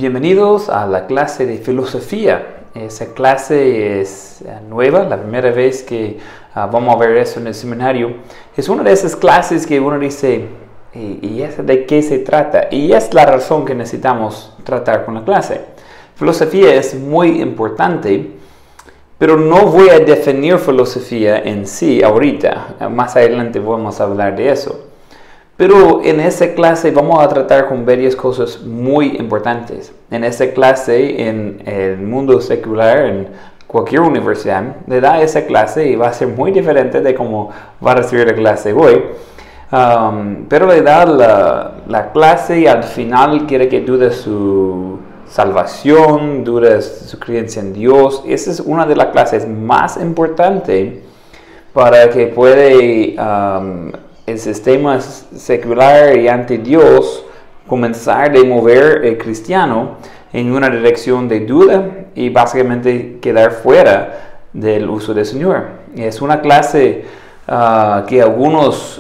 Bienvenidos a la clase de filosofía. Esa clase es nueva, la primera vez que vamos a ver eso en el seminario. Es una de esas clases que uno dice, ¿y esa de qué se trata? Y es la razón que necesitamos tratar con la clase. Filosofía es muy importante, pero no voy a definir filosofía en sí ahorita. Más adelante vamos a hablar de eso. Pero en esta clase vamos a tratar con varias cosas muy importantes. En esta clase, en el mundo secular, en cualquier universidad, le da esa clase y va a ser muy diferente de cómo va a recibir la clase hoy. Pero le da la clase y al final quiere que dude su salvación, dude su creencia en Dios. Esa es una de las clases más importantes para que pueda el sistema secular y ante Dios comenzar a mover el cristiano en una dirección de duda y básicamente quedar fuera del uso del Señor. Es una clase que algunos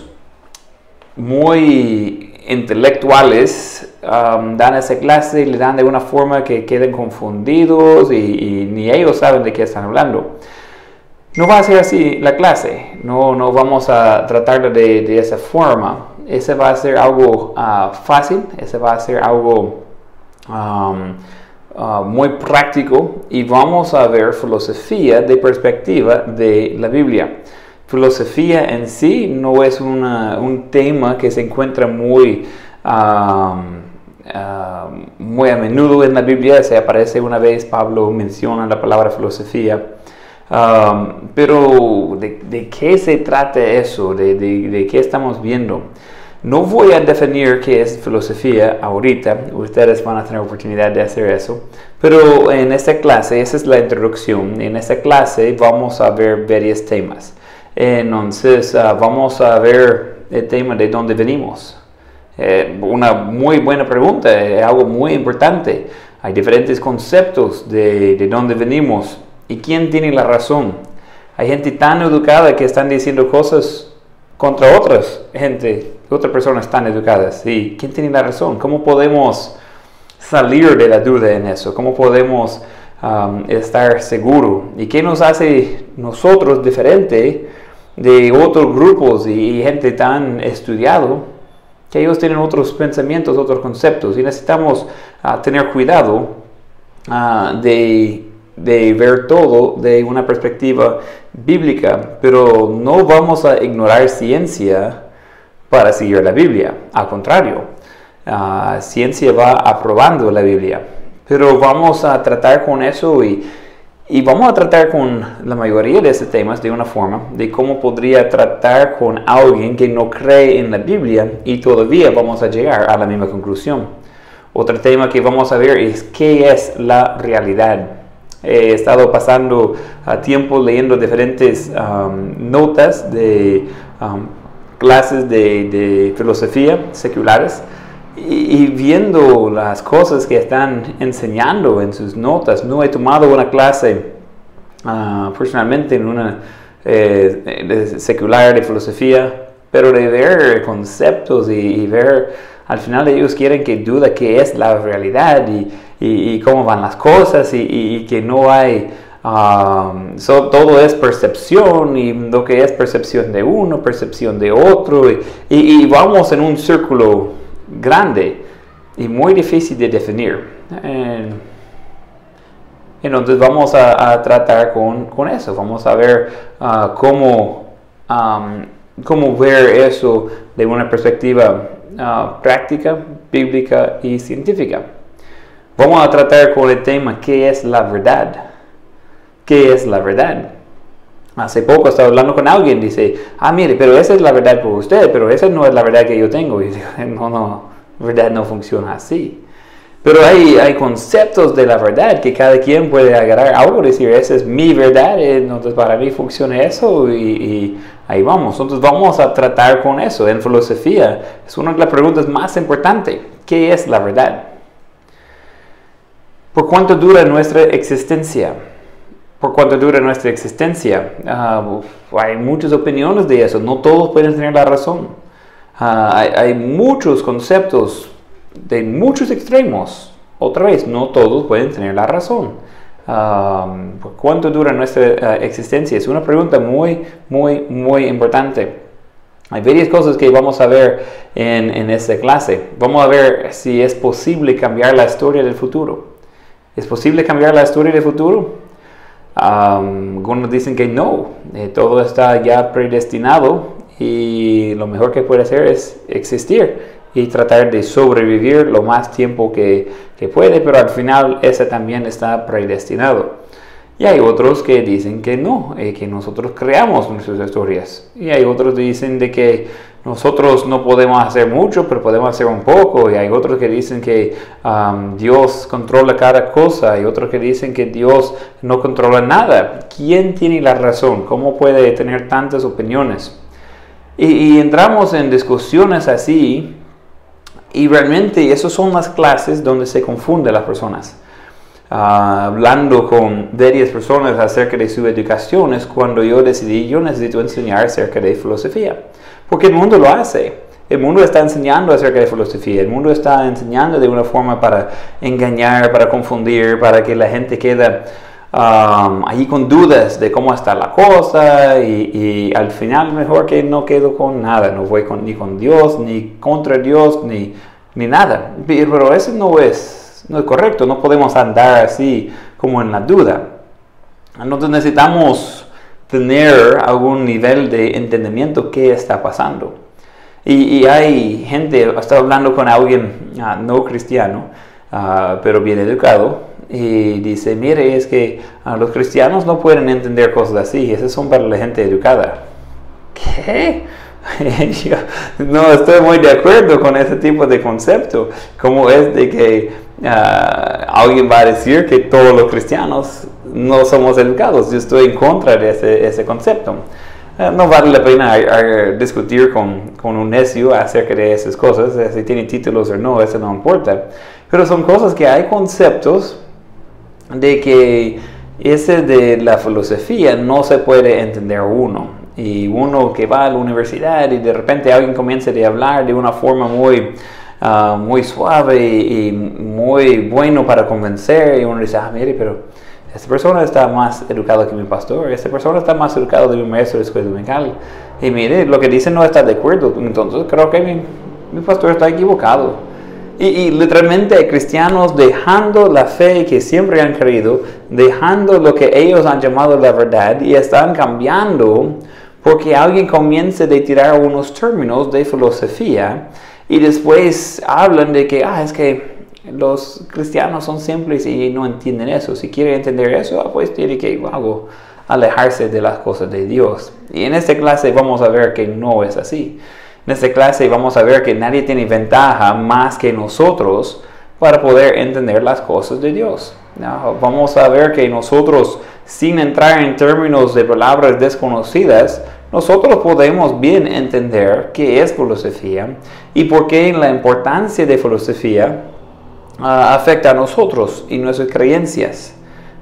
muy intelectuales dan esa clase y le dan de una forma que queden confundidos y ni ellos saben de qué están hablando. No va a ser así la clase, no vamos a tratarla de esa forma. Ese va a ser algo fácil, ese va a ser algo muy práctico y vamos a ver filosofía de perspectiva de la Biblia. Filosofía en sí no es un tema que se encuentra muy a menudo en la Biblia. Se aparece una vez, Pablo menciona la palabra filosofía. Pero ¿de qué se trata eso? ¿De qué estamos viendo? No voy a definir qué es filosofía ahorita, ustedes van a tener oportunidad de hacer eso, pero en esta clase, esa es la introducción, en esta clase vamos a ver varios temas. Entonces vamos a ver el tema de dónde venimos. Una muy buena pregunta, algo muy importante. Hay diferentes conceptos de dónde venimos. ¿Y quién tiene la razón? Hay gente tan educada que están diciendo cosas contra otras personas tan educadas. ¿Y quién tiene la razón? ¿Cómo podemos salir de la duda en eso? ¿Cómo podemos estar seguros? ¿Y qué nos hace nosotros diferente de otros grupos y gente tan estudiado que ellos tienen otros pensamientos, otros conceptos? Y necesitamos tener cuidado de ver todo de una perspectiva bíblica, pero no vamos a ignorar ciencia para seguir la Biblia. Al contrario, ciencia va aprobando la Biblia, pero vamos a tratar con eso y vamos a tratar con la mayoría de estos temas de una forma de cómo podría tratar con alguien que no cree en la Biblia y todavía vamos a llegar a la misma conclusión. Otro tema que vamos a ver es qué es la realidad. He estado pasando tiempo leyendo diferentes notas de clases de filosofía seculares y viendo las cosas que están enseñando en sus notas. No he tomado una clase personalmente en una secular de filosofía, pero de ver conceptos y ver, al final ellos quieren que duda qué es la realidad y cómo van las cosas y que no hay, todo es percepción y lo que es percepción de uno, percepción de otro y vamos en un círculo grande y muy difícil de definir. Entonces vamos a tratar con eso, vamos a ver cómo ver eso de una perspectiva práctica, bíblica y científica. Vamos a tratar con el tema ¿qué es la verdad? ¿Qué es la verdad? Hace poco estaba hablando con alguien, dice, mire, pero esa es la verdad por usted, pero esa no es la verdad que yo tengo. Y digo, no, verdad no funciona así. Pero hay conceptos de la verdad que cada quien puede agarrar algo y decir, esa es mi verdad, entonces para mí funciona eso y ahí vamos. Entonces vamos a tratar con eso. En filosofía es una de las preguntas más importantes. ¿Qué es la verdad? ¿Por cuánto dura nuestra existencia? ¿Por cuánto dura nuestra existencia? Hay muchas opiniones de eso. No todos pueden tener la razón. Hay muchos conceptos de muchos extremos. otra vez, no todos pueden tener la razón. ¿Cuánto dura nuestra existencia? Es una pregunta muy importante. Hay varias cosas que vamos a ver en esta clase. Vamos a ver si es posible cambiar la historia del futuro. ¿Es posible cambiar la historia del futuro? Algunos dicen que no, todo está ya predestinado y lo mejor que puede hacer es existir y tratar de sobrevivir lo más tiempo que puede, pero al final ese también está predestinado. Y hay otros que dicen que no, que nosotros creamos nuestras historias. Y hay otros que dicen de que nosotros no podemos hacer mucho, pero podemos hacer un poco. Y hay otros que dicen que Dios controla cada cosa. Y otros que dicen que Dios no controla nada. ¿Quién tiene la razón? ¿Cómo puede tener tantas opiniones? Y entramos en discusiones así. Y realmente esas son las clases donde se confunden las personas. Hablando con varias personas acerca de su educación es cuando yo decidí, yo necesito enseñar acerca de filosofía. Porque el mundo lo hace. El mundo está enseñando acerca de filosofía. El mundo está enseñando de una forma para engañar, para confundir, para que la gente quede ahí con dudas de cómo está la cosa. Y al final mejor que no quedo con nada. No voy ni con Dios, ni contra Dios, ni nada. Pero eso no es correcto, no podemos andar así como en la duda. Nosotros necesitamos tener algún nivel de entendimiento qué está pasando. Y hay gente, estaba hablando con alguien no cristiano, pero bien educado, y dice, mire, es que los cristianos no pueden entender cosas así, esas son para la gente educada. ¿Qué? Yo no estoy muy de acuerdo con ese tipo de concepto, como es de que alguien va a decir que todos los cristianos no somos educados. Yo estoy en contra de ese concepto. No vale la pena discutir con un necio acerca de esas cosas, si tiene títulos o no, eso no importa. Pero son cosas que hay conceptos de que ese de la filosofía no se puede entender uno. Y uno que va a la universidad y de repente alguien comienza a hablar de una forma muy suave y muy bueno para convencer, y uno dice, mire, pero esta persona está más educada que mi pastor, esta persona está más educada que mi maestro de escuela dominical, y mire, lo que dice no está de acuerdo, entonces creo que mi pastor está equivocado. Y literalmente hay cristianos dejando la fe que siempre han creído, dejando lo que ellos han llamado la verdad, y están cambiando porque alguien comienza a tirar unos términos de filosofía y después hablan de que, es que los cristianos son simples y no entienden eso. Si quieren entender eso, pues tiene que alejarse de las cosas de Dios. Y en esta clase vamos a ver que no es así. En esta clase vamos a ver que nadie tiene ventaja más que nosotros para poder entender las cosas de Dios. Vamos a ver que nosotros, sin entrar en términos de palabras desconocidas, nosotros podemos bien entender qué es filosofía y por qué la importancia de filosofía afecta a nosotros y nuestras creencias.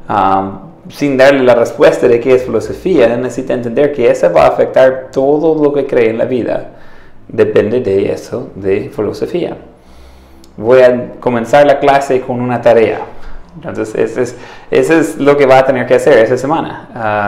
Sin darle la respuesta de qué es filosofía, necesita entender que esa va a afectar todo lo que cree en la vida. Depende de eso, de filosofía. Voy a comenzar la clase con una tarea. Entonces, eso es lo que va a tener que hacer esa semana.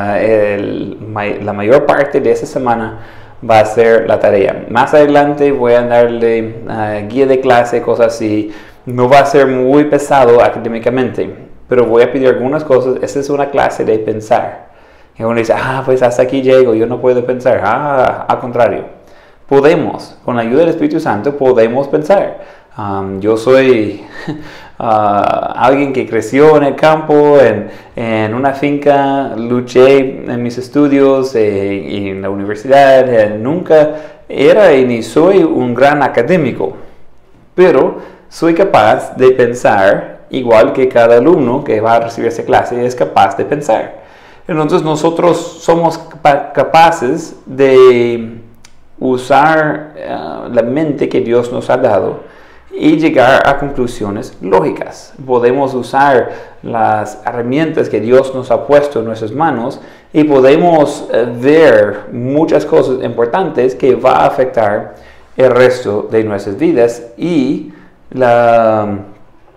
La mayor parte de esa semana va a ser la tarea. Más adelante voy a darle guía de clase, cosas así. No va a ser muy pesado académicamente, pero voy a pedir algunas cosas. Esa es una clase de pensar. Y uno dice, pues hasta aquí llego, yo no puedo pensar. Al contrario, podemos, con la ayuda del Espíritu Santo, podemos pensar. Yo soy alguien que creció en el campo, en una finca, luché en mis estudios y en la universidad. Nunca era y ni soy un gran académico, pero soy capaz de pensar igual que cada alumno que va a recibir esa clase es capaz de pensar. Entonces nosotros somos capaces de usar la mente que Dios nos ha dado y llegar a conclusiones lógicas. Podemos usar las herramientas que Dios nos ha puesto en nuestras manos y podemos ver muchas cosas importantes que va a afectar el resto de nuestras vidas y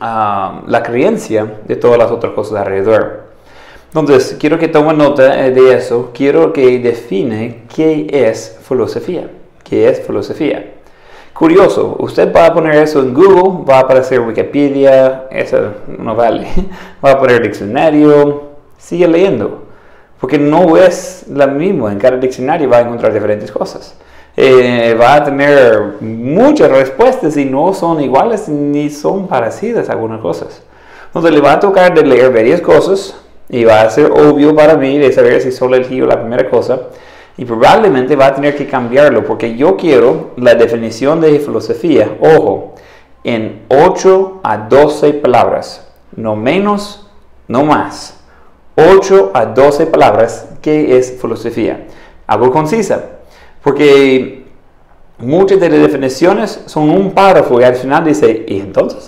la creencia de todas las otras cosas alrededor. Entonces, quiero que tomen nota de eso. Quiero que define qué es filosofía. ¿Qué es filosofía? Curioso, usted va a poner eso en Google, va a aparecer Wikipedia, eso no vale. Va a poner diccionario, sigue leyendo. Porque no es lo mismo, en cada diccionario va a encontrar diferentes cosas. Va a tener muchas respuestas y no son iguales ni son parecidas algunas cosas. Entonces le va a tocar de leer varias cosas y va a ser obvio para mí de saber si solo eligió la primera cosa y probablemente va a tener que cambiarlo porque yo quiero la definición de filosofía, ojo, en 8 a 12 palabras, no menos, no más. 8 a 12 palabras, ¿qué es filosofía? Algo concisa, porque muchas de las definiciones son un párrafo y al final dice, ¿y entonces?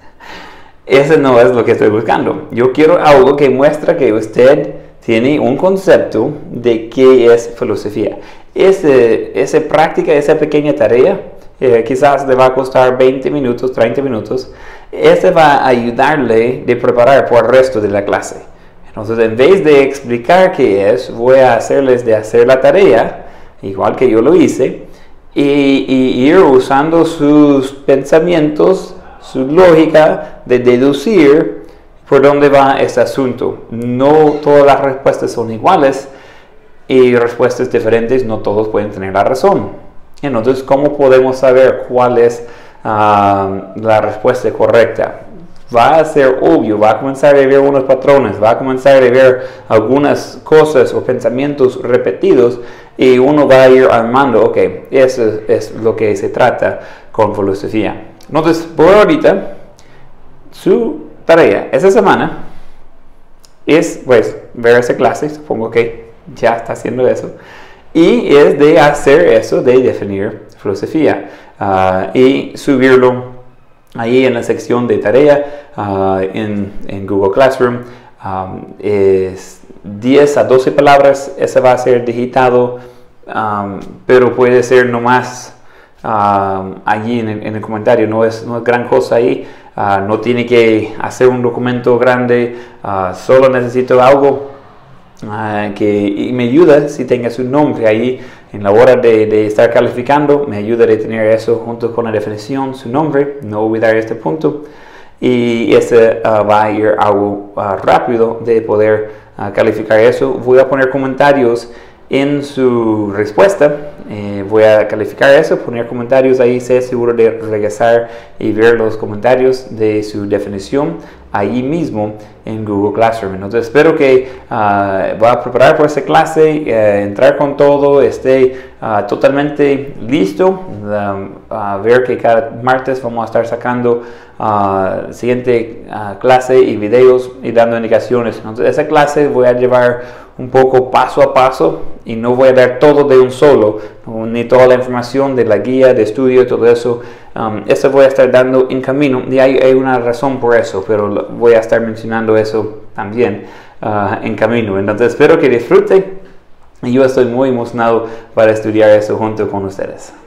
Eso no es lo que estoy buscando. Yo quiero algo que muestra que usted tiene un concepto de qué es filosofía. Esa práctica, esa pequeña tarea, quizás le va a costar 20 minutos, 30 minutos. Ese va a ayudarle de preparar por el resto de la clase. Entonces, en vez de explicar qué es, voy a hacerles de hacer la tarea, igual que yo lo hice, y ir usando sus pensamientos, su lógica de deducir por dónde va este asunto. No todas las respuestas son iguales y respuestas diferentes, no todos pueden tener la razón. Entonces, ¿cómo podemos saber cuál es la respuesta correcta? Va a ser obvio, va a comenzar a ver unos patrones, va a comenzar a ver algunas cosas o pensamientos repetidos y uno va a ir armando, ok, eso es lo que se trata con filosofía. Entonces, por ahorita, su tarea esta semana es, pues, ver esa clase, supongo que ya está haciendo eso, y es de hacer eso, de definir filosofía y subirlo ahí en la sección de tarea en Google Classroom. Es 10 a 12 palabras, ese va a ser digitado, pero puede ser nomás allí en el comentario, no es gran cosa ahí, no tiene que hacer un documento grande, solo necesito algo que me ayuda si tenga su nombre ahí en la hora de estar calificando, me ayuda a tener eso junto con la definición, su nombre, no olvidar este punto, y ese va a ir algo rápido de poder calificar eso. Voy a poner comentarios en su respuesta, voy a calificar eso, poner comentarios ahí, sé seguro de regresar y ver los comentarios de su definición ahí mismo en Google Classroom. Entonces espero que va a preparar por esta clase, entrar con todo, esté totalmente listo, a ver que cada martes vamos a estar sacando siguiente clase y videos y dando indicaciones. Entonces esa clase voy a llevar un poco paso a paso y no voy a dar todo de un solo, ni toda la información de la guía de estudio, todo eso. Eso voy a estar dando en camino y hay una razón por eso, pero voy a estar mencionando eso también en camino. Entonces espero que disfruten y yo estoy muy emocionado para estudiar eso junto con ustedes.